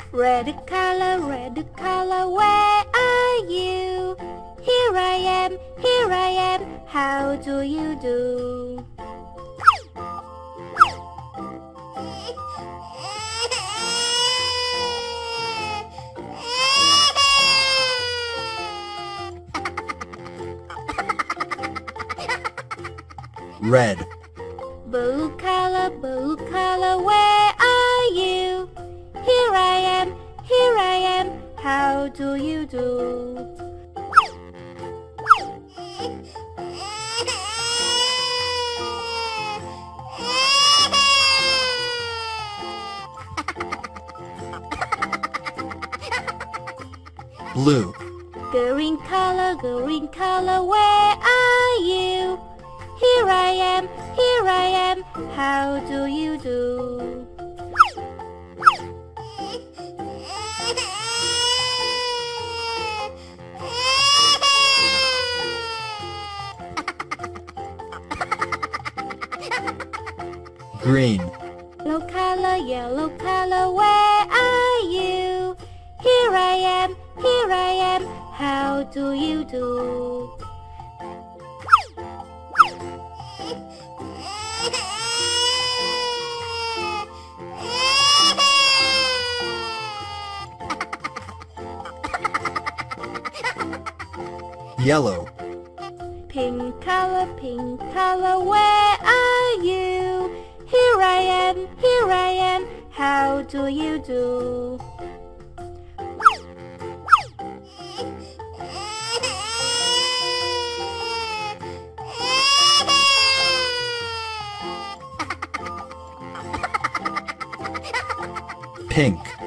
Red color, where are you? Here I am, how do you do? Red. Blue color, where are you? Here I am, how do you do? Blue. Green color, where are you? Here I am, how do you do? Green. Yellow color, where are you? Here I am, how do you do? Yellow. Pink color, where are you? Here I am, how do you do? Pink.